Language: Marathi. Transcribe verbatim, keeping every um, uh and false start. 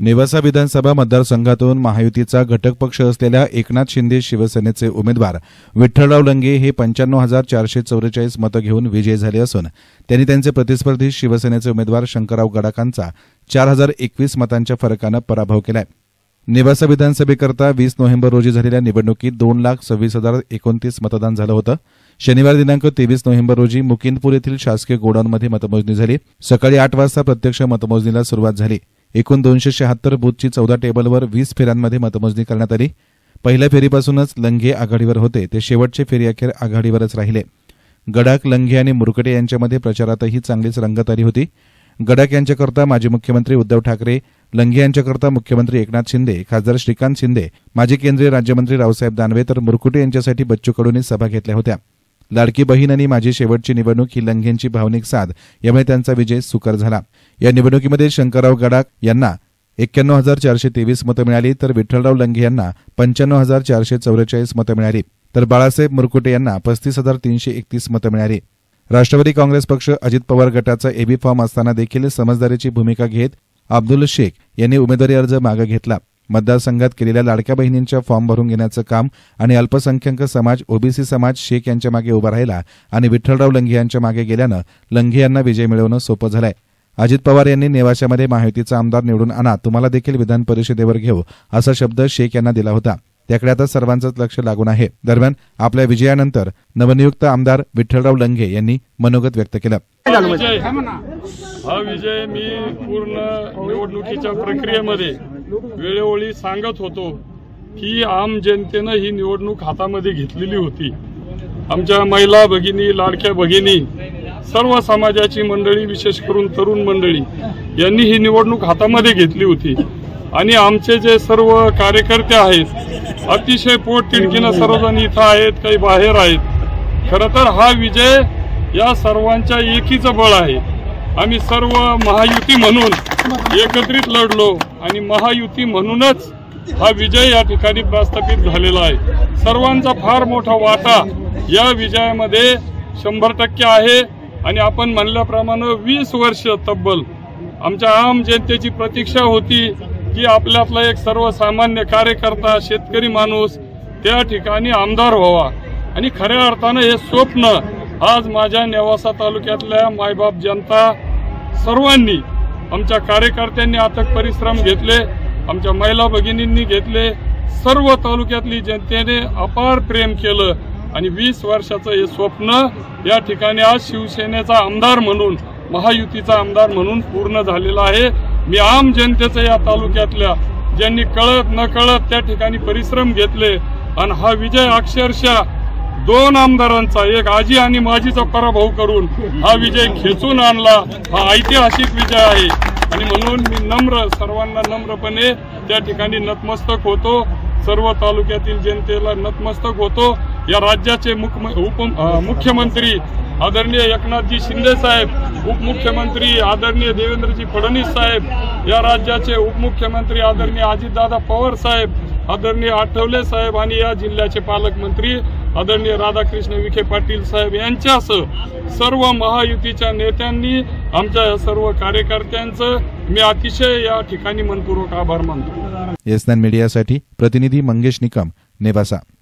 नेवासा विधानसभा मतदारसंघातून महायुतीचा घटक पक्ष असलेल्या एकनाथ शिंदे शिवसेनेचे उमेदवार विठ्ठलराव लंगे हे पंच्याण्णव हजार चारशे चौवेचाळीस मतं घेऊन विजयी झाले असून त्यांनी त्यांचे प्रतिस्पर्धी शिवसेनेचे उमेदवार शंकरराव गडाखांचा चार हजार एकवीस मतांच्या फरकानं पराभव केलाय। नेवासा विधानसभेकरता वीस नोव्हेंबर रोजी झालेल्या निवडणुकीत दोन लाख सव्वीस हजार एकोणतीस मतदान झालं होतं। शनिवार दिनांक तेवीस नोव्हेंबर रोजी मुकिंदपूर येथील शासकीय गोडाऊनमध्ये मतमोजणी झाली। सकाळी आठ वाजता प्रत्यक्ष मतमोजणीला सुरुवात झाली। एकूण दोनशे शहात्तर बूथची चौदा टेबलवर वीस फेऱ्यांमध्ये मतमोजणी करण्यात आली। पहिल्या फेरीपासूनच लंगे आघाडीवर होते, ते शेवटचे फेरी अखेर आघाडीवरच राहिले। गडाख, लंगे आणि मुरकटे यांच्यामध्ये प्रचारातही चांगलीच रंगत आली होती। गडाख यांच्याकरता माजी मुख्यमंत्री उद्धव ठाकरे, लंगे यांच्याकरता मुख्यमंत्री एकनाथ शिंदे, खासदार श्रीकांत शिंदे, माजी केंद्रीय राज्यमंत्री रावसाहेब दानवे तर मुरकुटे यांच्यासाठी बच्चू कडूंनी सभा घेतल्या होत्या। लाडकी बहीण आणि माझी शेवटची निवडणूक ही लंगेंची भावनिक साथ, यामुळे त्यांचा विजय सुकर झाला। या निवडणुकीमध्ये शंकरराव गडाख यांना एक्क्याण्णव हजार चारशे तेवीस मतं मिळाली तर विठ्ठलराव लंगे यांना पंच्याण्णव हजार चारशे चौवेचाळीस मतं मिळाली तर बाळासाहेब मुरकुटे यांना पस्तीस हजार तीनशे एकतीस मतं मिळाली। राष्ट्रवादी काँग्रेस पक्ष अजित पवार गटाचा एबी फॉर्म असताना देखील समजदारीची भूमिका घेत अब्दुल शेख यांनी उमेदवारी अर्ज मागे घेतला। मतदारसंघात केलेल्या लाडक्या बहिणींच्या फॉर्म भरून घेण्याचं काम आणि अल्पसंख्याक समाज ओबीसी समाज शेख यांच्या मागे उभा राहिला आणि विठ्ठलराव लंगे यांच्या मागे गेल्यानं लंगे यांना विजय मिळवणं सोपं झालंय। अजित पवार यांनी नेवाशामध्ये महायुतीचा आमदार निवडून आणा, तुम्हाला देखील विधान परिषदेवर घेऊ असा शब्द शेख यांना दिला होता। त्याकडे आता सर्वांचंच लक्ष लागून आहे। दरम्यान आपल्या विजयानंतर नवनियुक्त आमदार विठ्ठलराव लंगे यांनी मनोगत व्यक्त केलं। हा विजय मी पूर्ण निवडणुकीच्या प्रक्रियेमध्ये वेळोवेळी सांगत होतो की आम जनतेनं ही निवडणूक हातामध्ये घेतलेली होती। आमच्या महिला भगिनी, लाडक्या भगिनी, सर्व समाजाची मंडळी, विशेष करून तरुण मंडळी यांनी ही निवडणूक हातामध्ये घेतली होती आणि आमचे जे सर्व कार्यकर्ते आहेत अतिशय पोटतिडकीनं सर्वजण इथं आहेत, काही बाहेर आहेत। खरं तर हा विजय या सर्वांच्या एकीचं बळ आहे। आम्ही सर्व महायुती म्हणून एकत्रित लढलो आणि महायुती म्हणूनच हा विजय या ठिकाणी प्रस्थापित झालेला आहे। सर्वांचा फार मोठा वाटा या विजयामध्ये शंभर टक्के आहे आणि आपण म्हणल्याप्रमाणे वीस वर्ष तब्बल आमच्या आम जनतेची प्रतीक्षा होती की आपल्यातला एक सर्वसामान्य कार्यकर्ता, शेतकरी माणूस त्या ठिकाणी आमदार व्हावा आणि खऱ्या अर्थानं हे स्वप्न आज माझ्या नेवासा तालुक्यातल्या मायबाप जनता सर्वांनी, आमच्या कार्यकर्त्यांनी अथक परिश्रम घेतले, आमच्या महिला भगिनींनी घेतले, सर्व तालुक्यातली जनतेने अपार प्रेम केलं आणि वीस वर्षाचं हे स्वप्न या ठिकाणी आज शिवसेनेचा आमदार म्हणून, महायुतीचा आमदार म्हणून पूर्ण झालेला आहे। मी आम जनतेचं या तालुक्यातल्या ज्यांनी कळत न कळत त्या ठिकाणी परिश्रम घेतले आणि हा विजय अक्षरशः दोन आमदारांचा, एक आजी आणि माजीचा पराभव करून हा विजय खेचून आणला। हा ऐतिहासिक विजय आहे आणि म्हणून मी नम्र, सर्वांना नम्रपणे त्या ठिकाणी नतमस्तक होतो। सर्व तालुक्यातील जनतेला नतमस्तक होतो। या राज्याचे मुख्यमंत्री आदरणीय एकनाथजी शिंदे साहेब, उपमुख्यमंत्री आदरणीय देवेंद्रजी फडणवीस साहेब, या राज्याचे उपमुख्यमंत्री आदरणीय अजितदादा पवार साहेब, आदरणीय आठवले साहेब आणि या जिल्ह्याचे पालकमंत्री आदरणीय राधाकृष्ण विखे पाटील साहेब यांच्यासह सर्व महायुतीच्या नेत्यांनी, आमच्या सर्व कार्यकर्त्यांचं मी अतिशय या ठिकाणी मनपूर्वक आभार मानतो। एस नाइन मीडियासाठी प्रतिनिधी मंगेश निकम, नेवासा।